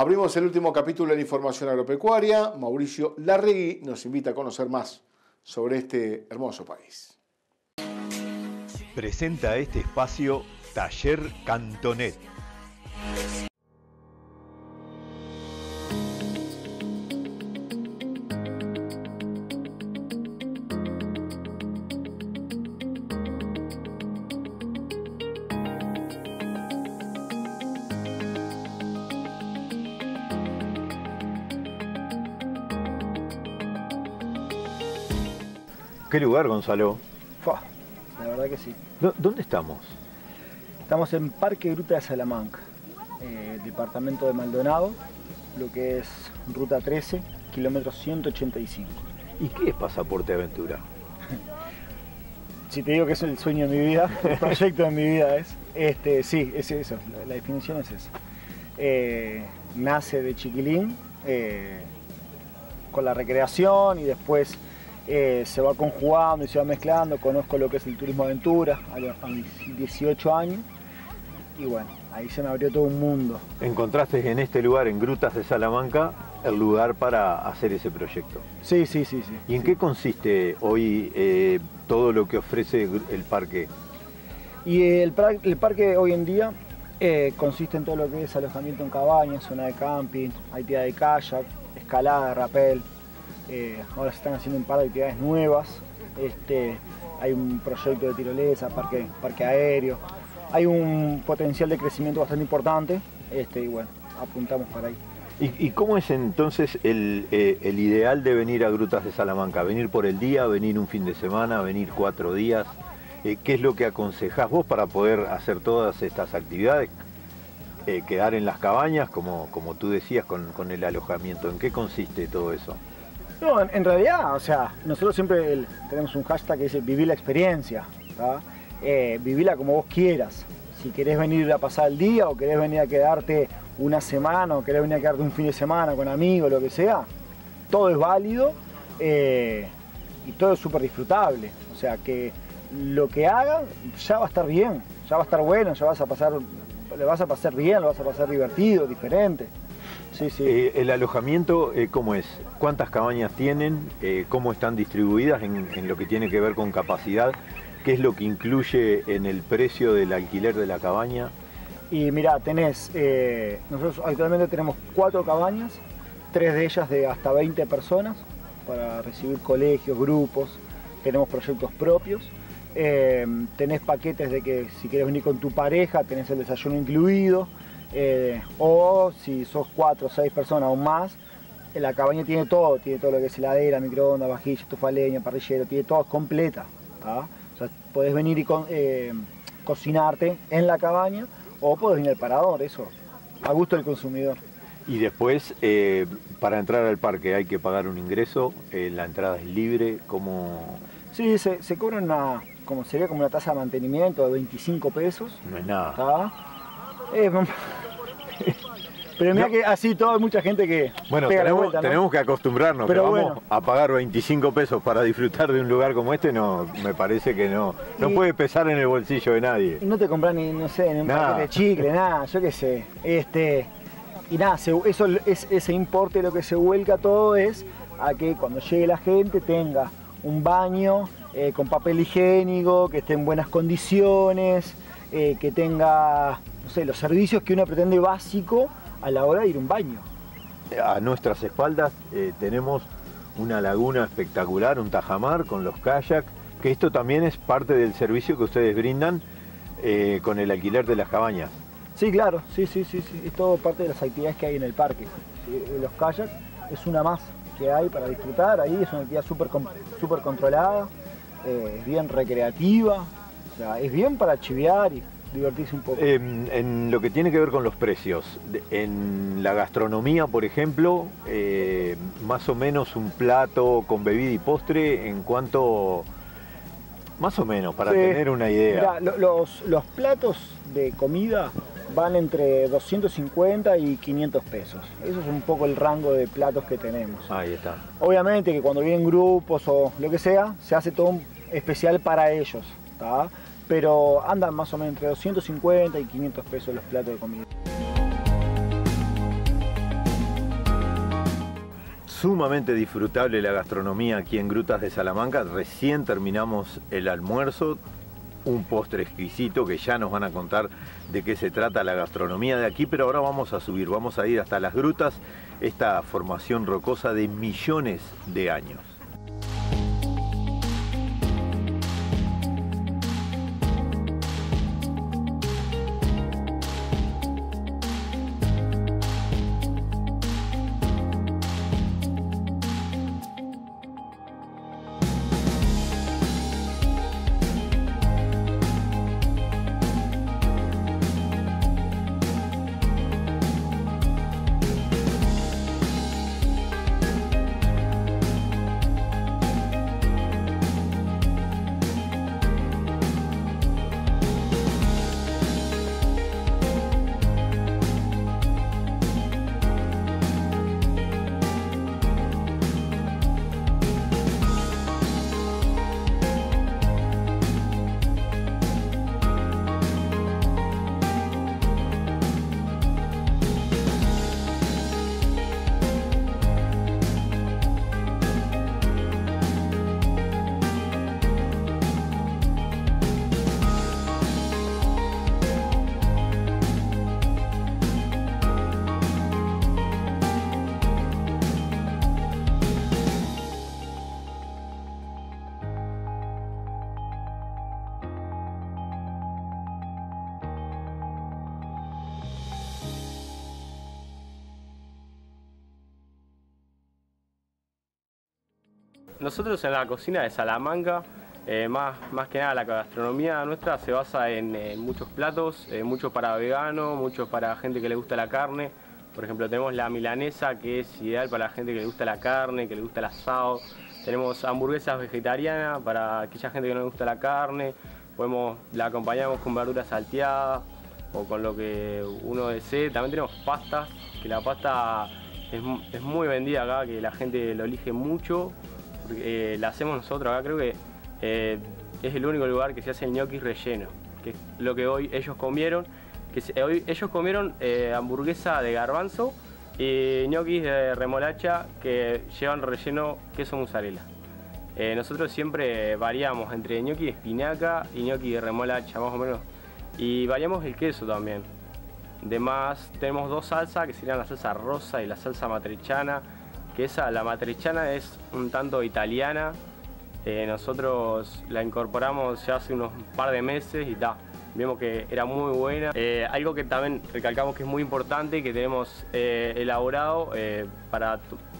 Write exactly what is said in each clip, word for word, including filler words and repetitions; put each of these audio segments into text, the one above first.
Abrimos el último capítulo de Información Agropecuaria. Mauricio Larregui nos invita a conocer más sobre este hermoso país. Presenta este espacio Taller Cantonet. ¿Qué lugar, Gonzalo? Fua, la verdad que sí. ¿Dónde estamos? Estamos en Parque Gruta de Salamanca, eh, departamento de Maldonado, lo que es ruta trece, kilómetro ciento ochenta y cinco. ¿Y qué es Pasaporte Aventura? Si te digo que es el sueño de mi vida, el proyecto de mi vida es, este, sí, es eso, la, la definición es esa. Eh, nace de chiquilín, eh, con la recreación y después Eh, se va conjugando y se va mezclando. Conozco lo que es el turismo aventura a los dieciocho años y bueno, ahí se me abrió todo un mundo. ¿Encontraste en este lugar, en Grutas de Salamanca, el lugar para hacer ese proyecto? Sí, sí, sí, sí. ¿Y en sí. qué consiste hoy eh, todo lo que ofrece el parque? Y el, el parque hoy en día eh, consiste en todo lo que es alojamiento en cabañas, zona de camping, actividad de kayak, escalada, rappel. Eh, ahora se están haciendo un par de actividades nuevas, este, hay un proyecto de tirolesa, parque, parque aéreo, hay un potencial de crecimiento bastante importante, este, y bueno, apuntamos para ahí. ¿Y, y cómo es entonces el, eh, el ideal de venir a Grutas de Salamanca? ¿Venir por el día, venir un fin de semana, venir cuatro días? Eh, ¿Qué es lo que aconsejás vos para poder hacer todas estas actividades? Eh, quedar en las cabañas, como, como tú decías, con, con el alojamiento. ¿En qué consiste todo eso? No, en, en realidad, o sea, nosotros siempre el, tenemos un hashtag que dice vivir la experiencia, eh, vivirla como vos quieras. Si querés venir a pasar el día o querés venir a quedarte una semana o querés venir a quedarte un fin de semana con amigos, lo que sea, todo es válido eh, y todo es súper disfrutable. O sea, que lo que hagan ya va a estar bien, ya va a estar bueno, ya vas a pasar, le vas a pasar bien, lo vas a pasar divertido, diferente. Sí, sí. Eh, ¿El alojamiento eh, cómo es? ¿Cuántas cabañas tienen? Eh, ¿Cómo están distribuidas en, en lo que tiene que ver con capacidad? ¿Qué es lo que incluye en el precio del alquiler de la cabaña? Y mirá, tenés, eh, nosotros actualmente tenemos cuatro cabañas, tres de ellas de hasta veinte personas, para recibir colegios, grupos, tenemos proyectos propios. Eh, tenés paquetes de que si querés venir con tu pareja, tenés el desayuno incluido. Eh, o si sos cuatro o seis personas o más, la cabaña tiene todo, tiene todo lo que es heladera, microondas, vajilla, estufa de leña, parrillero, tiene todo completa, ¿tá? O sea, podés venir y con, eh, cocinarte en la cabaña o podés venir al parador, eso, a gusto del consumidor. Y después, eh, para entrar al parque hay que pagar un ingreso, eh, la entrada es libre, ¿cómo...? Sí, se, se cobra una, como sería como una tasa de mantenimiento de veinticinco pesos. No es nada. ¿Tá? Eh, Pero mira no. que así todo hay mucha gente que bueno, pega tenemos, la vuelta, ¿no? tenemos que acostumbrarnos, pero que vamos bueno. a pagar veinticinco pesos para disfrutar de un lugar como este, no, me parece que no, no y, puede pesar en el bolsillo de nadie. Y no te compras ni, no sé, ni un nada. paquete de chicle, nada, yo qué sé. Este, y nada, se, eso, es, ese importe lo que se vuelca todo es a que cuando llegue la gente tenga un baño eh, con papel higiénico, que esté en buenas condiciones, eh, que tenga, no sé, los servicios que uno pretende básico a la hora de ir a un baño. A nuestras espaldas eh, tenemos una laguna espectacular, un tajamar con los kayaks, que esto también es parte del servicio que ustedes brindan eh, con el alquiler de las cabañas. Sí, claro, sí, sí, sí, sí, es todo parte de las actividades que hay en el parque. Sí, los kayaks es una más que hay para disfrutar, ahí es una actividad súper súper controlada, eh, es bien recreativa, o sea, es bien para chivear y divertirse un poco. Eh, en lo que tiene que ver con los precios, en la gastronomía, por ejemplo, eh, más o menos un plato con bebida y postre, en cuanto, más o menos, para sí, tener una idea. Mirá, los, los platos de comida van entre doscientos cincuenta y quinientos pesos. Eso es un poco el rango de platos que tenemos. Ahí está. Obviamente que cuando vienen grupos o lo que sea, se hace todo un especial para ellos, ¿tá? Pero andan más o menos entre doscientos cincuenta y quinientos pesos los platos de comida. sumamente disfrutable la gastronomía aquí en Grutas de Salamanca. Recién terminamos el almuerzo, un postre exquisito que ya nos van a contar de qué se trata la gastronomía de aquí, pero ahora vamos a subir, vamos a ir hasta las grutas, esta formación rocosa de millones de años. Nosotros en la cocina de Salamanca, eh, más, más que nada la gastronomía nuestra se basa en, en muchos platos, eh, mucho para vegano, mucho para gente que le gusta la carne. Por ejemplo, tenemos la milanesa, que es ideal para la gente que le gusta la carne, que le gusta el asado. Tenemos hamburguesas vegetarianas para aquella gente que no le gusta la carne. Podemos, la acompañamos con verduras salteadas o con lo que uno desee. También tenemos pastas, que la pasta es, es muy vendida acá, que la gente lo elige mucho. Eh, la hacemos nosotros acá, creo que eh, es el único lugar que se hace el ñoqui relleno, que es lo que hoy ellos comieron, que se, hoy ellos comieron eh, hamburguesa de garbanzo y ñoquis de remolacha que llevan relleno queso mozzarella. Eh, nosotros siempre variamos entre ñoqui de espinaca y ñoqui de remolacha, más o menos, y variamos el queso también. Además tenemos dos salsas, que serían la salsa rosa y la salsa matriciana, que esa, la matriciana es un tanto italiana. Eh, nosotros la incorporamos ya hace unos par de meses y ta, vimos que era muy buena. Eh, algo que también recalcamos que es muy importante y que tenemos eh, elaborado eh, para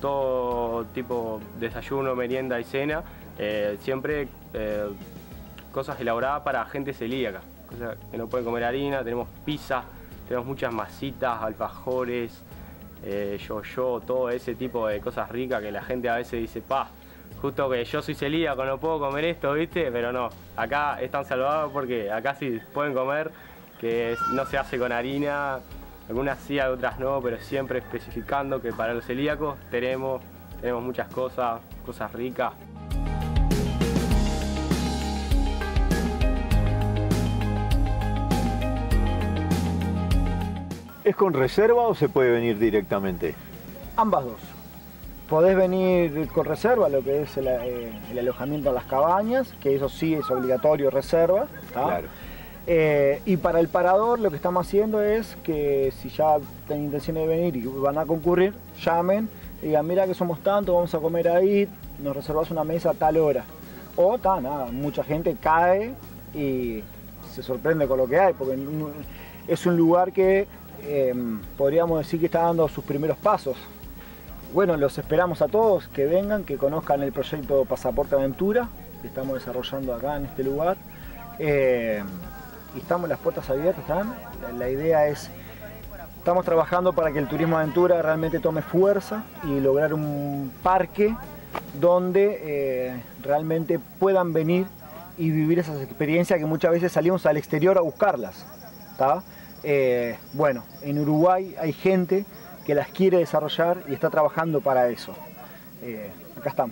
todo tipo de desayuno, merienda y cena, eh, siempre eh, cosas elaboradas para gente celíaca, cosas que no pueden comer harina. Tenemos pizza, tenemos muchas masitas, alfajores, Eh, yo, yo, todo ese tipo de cosas ricas que la gente a veces dice, pa, justo que yo soy celíaco, no puedo comer esto, ¿viste? Pero no, acá están salvados porque acá sí pueden comer, que no se hace con harina, algunas sí, otras no, pero siempre especificando que para los celíacos tenemos, tenemos muchas cosas, cosas ricas. ¿Es con reserva o se puede venir directamente? Ambas dos. Podés venir con reserva, lo que es el, eh, el alojamiento en las cabañas, que eso sí es obligatorio reserva. ¿tá? Claro. Eh, y para el parador lo que estamos haciendo es que si ya tienen intención de venir y van a concurrir, llamen y digan, mira que somos tantos, vamos a comer ahí, nos reservas una mesa a tal hora. O ta, nada, mucha gente cae y se sorprende con lo que hay, porque es un lugar que Eh, podríamos decir que está dando sus primeros pasos. Bueno, los esperamos a todos, que vengan, que conozcan el proyecto Pasaporte Aventura que estamos desarrollando acá en este lugar. Eh, y estamos, las puertas abiertas, ¿están? La, la idea es, estamos trabajando para que el turismo aventura realmente tome fuerza y lograr un parque donde eh, realmente puedan venir y vivir esas experiencias que muchas veces salimos al exterior a buscarlas. ¿tá? Eh, bueno, en Uruguay hay gente que las quiere desarrollar y está trabajando para eso. Eh, acá estamos.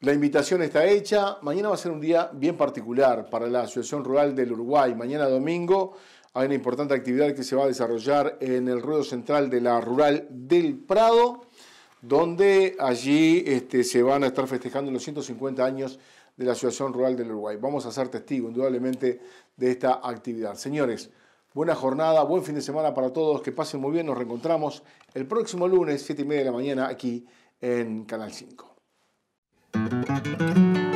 La invitación está hecha. Mañana va a ser un día bien particular para la Asociación Rural del Uruguay. Mañana domingo hay una importante actividad que se va a desarrollar en el ruedo central de la Rural del Prado, donde allí este, se van a estar festejando los ciento cincuenta años de la Asociación Rural del Uruguay. Vamos a ser testigos, indudablemente, de esta actividad. Señores, buena jornada, buen fin de semana para todos, que pasen muy bien. Nos reencontramos el próximo lunes, siete y media de la mañana, aquí en Canal cinco. Thank you.